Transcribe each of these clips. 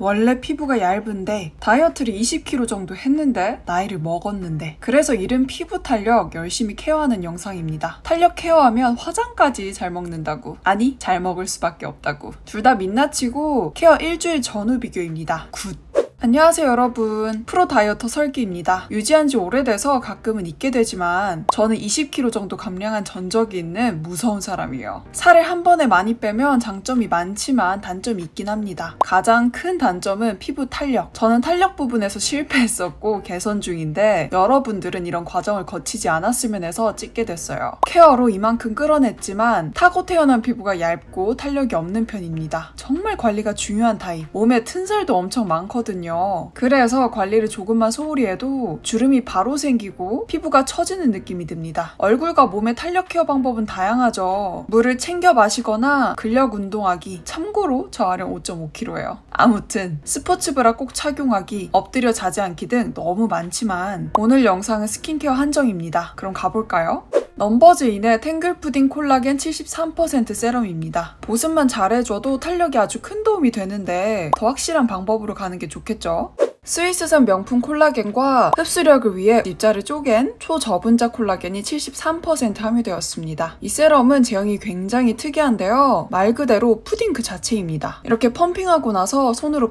원래 피부가 얇은데 다이어트를 20kg 정도 했는데 나이를 먹었는데 그래서 이른 피부 탄력 열심히 케어하는 영상입니다. 탄력 케어하면 화장까지 잘 먹는다고. 아니 잘 먹을 수밖에 없다고. 둘 다 민낯이고 케어 일주일 전후 비교입니다. 굿. 안녕하세요 여러분, 프로 다이어터 설기입니다. 유지한 지 오래돼서 가끔은 잊게 되지만 저는 20kg 정도 감량한 전적이 있는 무서운 사람이에요. 살을 한 번에 많이 빼면 장점이 많지만 단점이 있긴 합니다. 가장 큰 단점은 피부 탄력. 저는 탄력 부분에서 실패했었고 개선 중인데 여러분들은 이런 과정을 거치지 않았으면 해서 찍게 됐어요. 케어로 이만큼 끌어냈지만 타고 태어난 피부가 얇고 탄력이 없는 편입니다. 정말 관리가 중요한 타입. 몸에 튼살도 엄청 많거든요. 그래서 관리를 조금만 소홀히 해도 주름이 바로 생기고 피부가 처지는 느낌이 듭니다. 얼굴과 몸의 탄력 케어 방법은 다양하죠. 물을 챙겨 마시거나 근력 운동하기. 참고로 저 아령 5.5kg예요. 아무튼 스포츠 브라 꼭 착용하기, 엎드려 자지 않기 등 너무 많지만 오늘 영상은 스킨케어 한정입니다. 그럼 가볼까요? 넘버즈인의 탱글푸딩 콜라겐 73% 세럼입니다. 보습만 잘해줘도 탄력이 아주 큰 도움이 되는데 더 확실한 방법으로 가는 게 좋겠죠? 스위스산 명품 콜라겐과 흡수력을 위해 입자를 쪼갠 초저분자 콜라겐이 73% 함유되었습니다. 이 세럼은 제형이 굉장히 특이한데요. 말 그대로 푸딩 그 자체입니다. 이렇게 펌핑하고 나서 손으로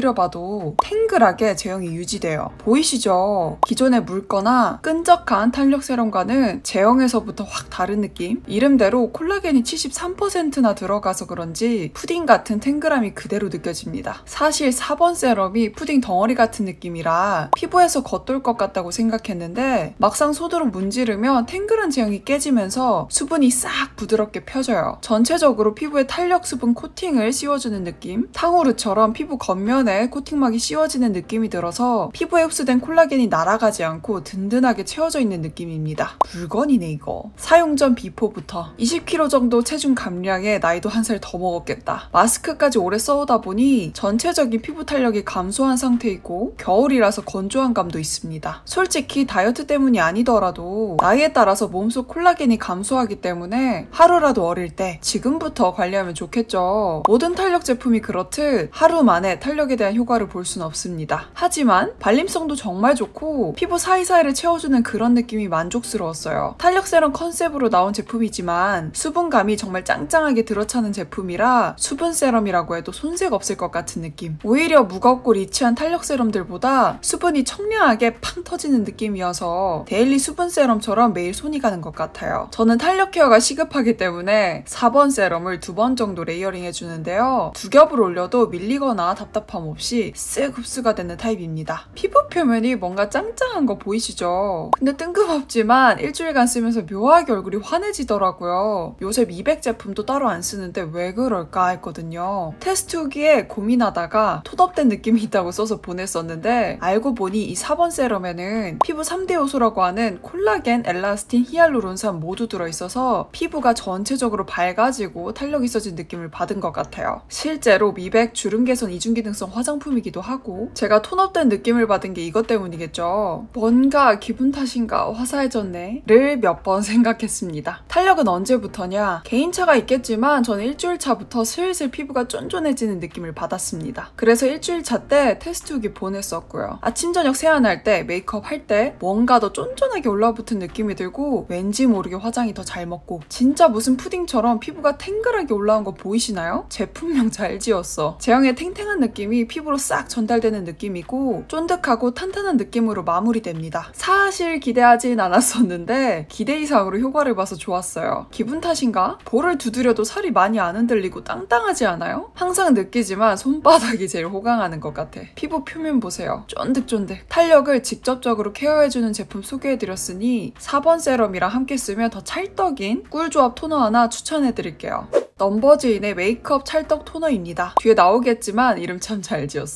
건드려봐도 탱글하게 제형이 유지돼요. 보이시죠? 기존에 묽거나 끈적한 탄력 세럼과는 제형에서부터 확 다른 느낌? 이름대로 콜라겐이 73%나 들어가서 그런지 푸딩 같은 탱글함이 그대로 느껴집니다. 사실 4번 세럼이 푸딩 덩어리 같은 느낌이라 피부에서 겉돌 것 같다고 생각했는데 막상 손으로 문지르면 탱글한 제형이 깨지면서 수분이 싹 부드럽게 펴져요. 전체적으로 피부에 탄력 수분 코팅을 씌워주는 느낌? 탕후루처럼 피부 겉면에 코팅막이 씌워지는 느낌이 들어서 피부에 흡수된 콜라겐이 날아가지 않고 든든하게 채워져 있는 느낌입니다. 물건이네 이거. 사용 전 비포부터 20kg 정도 체중 감량에 나이도 한 살 더 먹었겠다. 마스크까지 오래 써오다 보니 전체적인 피부 탄력이 감소한 상태이고 겨울이라서 건조한 감도 있습니다. 솔직히 다이어트 때문이 아니더라도 나이에 따라서 몸속 콜라겐이 감소하기 때문에 하루라도 어릴 때 지금부터 관리하면 좋겠죠. 모든 탄력 제품이 그렇듯 하루 만에 탄력에 대한 효과를 볼 수는 없습니다. 하지만 발림성도 정말 좋고 피부 사이사이를 채워주는 그런 느낌이 만족스러웠어요. 탄력 세럼 컨셉으로 나온 제품이지만 수분감이 정말 짱짱하게 들어차는 제품이라 수분 세럼이라고 해도 손색 없을 것 같은 느낌. 오히려 무겁고 리치한 탄력 세럼들보다 수분이 청량하게 팡 터지는 느낌이어서 데일리 수분 세럼처럼 매일 손이 가는 것 같아요. 저는 탄력 케어가 시급하기 때문에 4번 세럼을 2번 정도 레이어링 해주는데요. 두 겹을 올려도 밀리거나 답답함 없이 쓱 흡수가 되는 타입입니다. 피부 표면이 뭔가 짱짱한 거 보이시죠? 근데 뜬금없지만 일주일간 쓰면서 묘하게 얼굴이 환해지더라고요. 요새 미백 제품도 따로 안 쓰는데 왜 그럴까 했거든요. 테스트 후기에 고민하다가 톤업된 느낌이 있다고 써서 보냈었는데 알고 보니 이 4번 세럼에는 피부 3대 요소라고 하는 콜라겐, 엘라스틴, 히알루론산 모두 들어있어서 피부가 전체적으로 밝아지고 탄력 있어진 느낌을 받은 것 같아요. 실제로 미백, 주름 개선, 이중 기능성 화장품이기도 하고 제가 톤업된 느낌을 받은 게 이것 때문이겠죠. 뭔가 기분 탓인가 화사해졌네 를 몇 번 생각했습니다. 탄력은 언제부터냐? 개인차가 있겠지만 저는 일주일 차부터 슬슬 피부가 쫀쫀해지는 느낌을 받았습니다. 그래서 일주일 차 때 테스트 후기 보냈었고요. 아침 저녁 세안할 때 메이크업 할 때 뭔가 더 쫀쫀하게 올라붙은 느낌이 들고 왠지 모르게 화장이 더 잘 먹고 진짜 무슨 푸딩처럼 피부가 탱글하게 올라온 거 보이시나요? 제품명 잘 지었어. 제형의 탱탱한 느낌이 피부로 싹 전달되는 느낌이고 쫀득하고 탄탄한 느낌으로 마무리됩니다. 사실 기대하진 않았었는데 기대 이상으로 효과를 봐서 좋았어요. 기분 탓인가? 볼을 두드려도 살이 많이 안 흔들리고 땅땅하지 않아요? 항상 느끼지만 손바닥이 제일 호강하는 것 같아. 피부 표면 보세요. 쫀득쫀득. 탄력을 직접적으로 케어해주는 제품 소개해드렸으니 4번 세럼이랑 함께 쓰면 더 찰떡인 꿀조합 토너 하나 추천해드릴게요. 넘버즈인의 메이크업 찰떡 토너입니다. 뒤에 나오겠지만 이름 참 잘 지었어.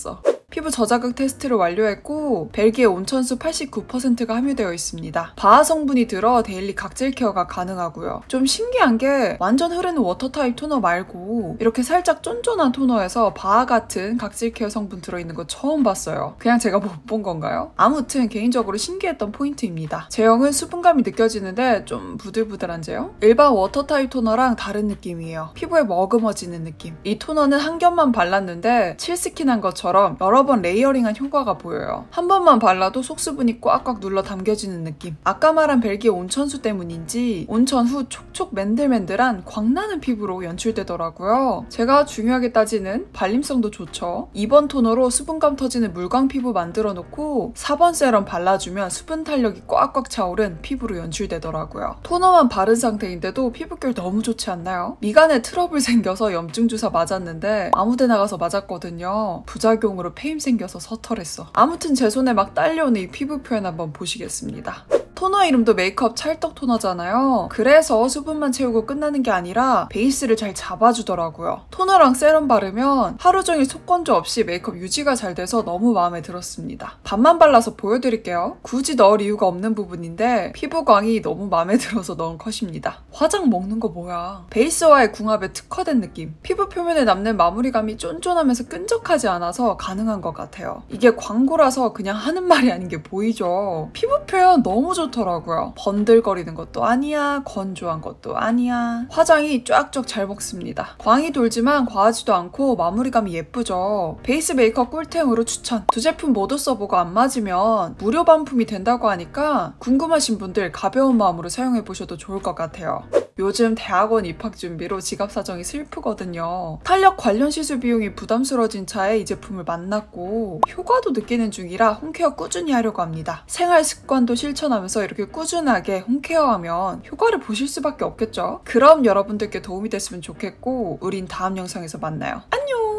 피부 저자극 테스트를 완료했고 벨기에 온천수 89%가 함유되어 있습니다. 바하 성분이 들어 데일리 각질 케어가 가능하고요. 좀 신기한 게 완전 흐르는 워터 타입 토너 말고 이렇게 살짝 쫀쫀한 토너에서 바하 같은 각질 케어 성분 들어있는 거 처음 봤어요. 그냥 제가 못 본 건가요? 아무튼 개인적으로 신기했던 포인트입니다. 제형은 수분감이 느껴지는데 좀 부들부들한 제형? 일반 워터 타입 토너랑 다른 느낌이에요. 피부에 머금어지는 느낌. 이 토너는 한 겹만 발랐는데 칠스킨한 것처럼 여러 번 레이어링한 효과가 보여요. 한 번만 발라도 속수분이 꽉꽉 눌러 담겨지는 느낌. 아까 말한 벨기에 온천수 때문인지 온천 후 촉촉 맨들맨들한 광나는 피부로 연출되더라고요. 제가 중요하게 따지는 발림성도 좋죠. 2번 토너로 수분감 터지는 물광 피부 만들어 놓고 4번 세럼 발라주면 수분 탄력이 꽉꽉 차오른 피부로 연출되더라고요. 토너만 바른 상태인데도 피부결 너무 좋지 않나요? 미간에 트러블 생겨서 염증 주사 맞았는데 아무데 나가서 맞았거든요. 부작용으로 페임 생겨서 서툴했어. 아무튼 제 손에 막 딸려오는 이 피부 표현 한번 보시겠습니다. 토너 이름도 메이크업 찰떡 토너잖아요. 그래서 수분만 채우고 끝나는 게 아니라 베이스를 잘 잡아주더라고요. 토너랑 세럼 바르면 하루 종일 속건조 없이 메이크업 유지가 잘 돼서 너무 마음에 들었습니다. 반만 발라서 보여드릴게요. 굳이 넣을 이유가 없는 부분인데 피부광이 너무 마음에 들어서 넣은 컷입니다. 화장 먹는 거 뭐야. 베이스와의 궁합에 특화된 느낌. 피부 표면에 남는 마무리감이 쫀쫀하면서 끈적하지 않아서 가능한 것 같아요. 이게 광고라서 그냥 하는 말이 아닌 게 보이죠. 피부 표현 너무 좋더라고요. 번들거리는 것도 아니야, 건조한 것도 아니야. 화장이 쫙쫙 잘 먹습니다. 광이 돌지만 과하지도 않고 마무리감이 예쁘죠. 베이스 메이크업 꿀템으로 추천. 두 제품 모두 써보고 안 맞으면 무료 반품이 된다고 하니까 궁금하신 분들 가벼운 마음으로 사용해보셔도 좋을 것 같아요. 요즘 대학원 입학 준비로 지갑 사정이 슬프거든요. 탄력 관련 시술 비용이 부담스러워진 차에 이 제품을 만났고 효과도 느끼는 중이라 홈케어 꾸준히 하려고 합니다. 생활 습관도 실천하면서 이렇게 꾸준하게 홈케어하면 효과를 보실 수밖에 없겠죠? 그럼 여러분들께 도움이 됐으면 좋겠고 우린 다음 영상에서 만나요. 안녕!